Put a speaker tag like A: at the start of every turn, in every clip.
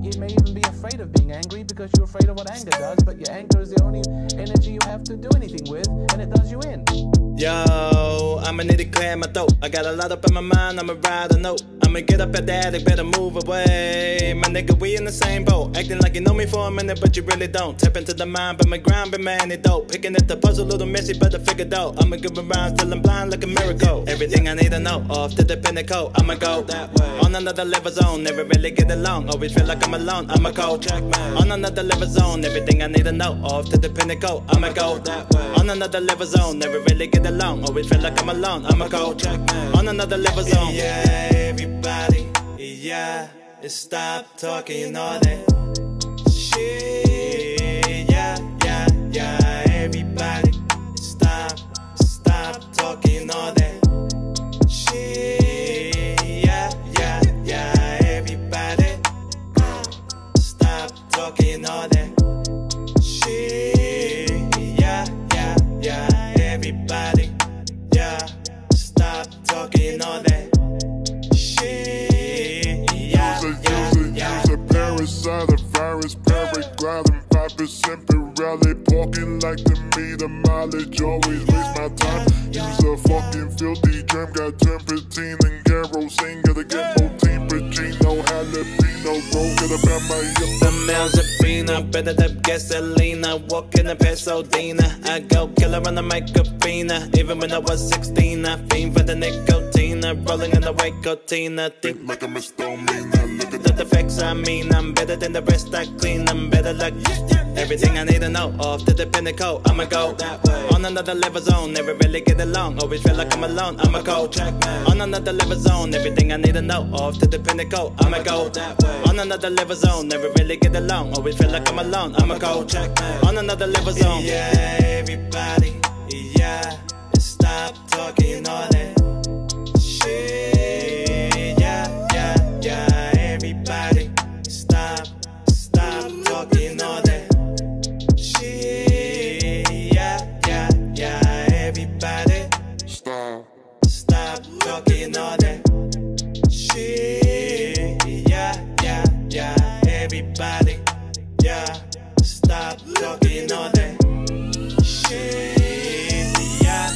A: may even be afraid of being angry because you're afraid of what anger does, but your anger is the only energy you have to do anything with, and it does you in.
B: Yo, I'ma need to clear my throat. I got a lot up in my mind, I'ma ride a note. I'ma get up at the attic, better move away. My nigga, we in the same boat. Acting like you know me for a minute, but you really don't. Tap into the mind, but my grind been my antidote. Picking at the puzzle, a little messy, but I figured out. I'ma give around till I'm blind like a miracle. Everything I need to know, off to the pinnacle. I'ma go that way. On another level zone, never really get along. Always feel like I'm alone, I'ma go checkmate. On another level zone, everything I need to know, off to the pinnacle. I'ma go that way. On another level zone, never really get along. Always feel like I'm alone, I'ma go checkmate. On another level zone. Yeah, everybody, yeah, stop talking, you know that shit. Yeah, everybody, stop talking, you know that shit. Yeah, everybody, stop talking, you know that shit. Yeah, everybody, yeah, stop talking, you know that shit.
C: Use a parasite, a virus, paragliding 5% Pirelli, parking like to me, the mileage always waste my time. Use a fucking filthy germ, got turpentine and kerosene, gotta get protein, Pacino, jalapeno, roll, gotta ban my hip.
B: The Malzapina, better than gasolina, walking a Pasadena. I go killer on the microphena. Even when I was 16, I fiend for the nicotine, rolling in the white cotina.
C: Think like a misdemeanor, look at
B: the facts, I mean, I'm better than the rest, I clean, I'm better like everything I need to know, off to the pinnacle, I'ma go that way. On another level zone, never really get along, always feel like I'm alone, I'ma go checkmate. On another level zone, everything I need to know, off to the pinnacle, I'ma go that way. On another level zone, never really get along, always feel like I'm alone, I'ma go checkmate. On another level zone. Yeah, everybody, yeah, stop talking, you know that shit. Yeah, everybody, stop talking, you know that shit. Yeah, everybody, stop talking, you know that shit. Yeah, everybody, yeah, stop talking, you know that shit. Yeah.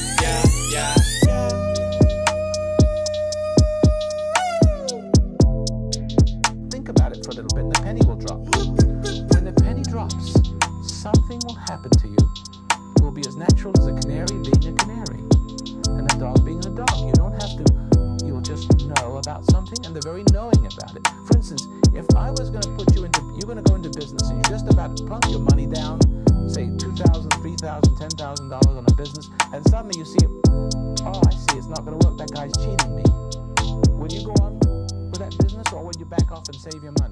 A: Think about it for a little bit, and the penny will drop. When the penny drops, something will happen to you. It will be as natural as a canary being a canary, and a dog being a dog. You don't have to, you'll just know about something, and the very knowing about it. For instance, if I was going to put you into, you're going to go into business, and you're just about to plunk your money down, say $2,000, $3,000, $10,000 on a business, and suddenly you see it, oh, I see, it's not going to work, that guy's cheating me. Will you go on with that business, or will you back off and save your money?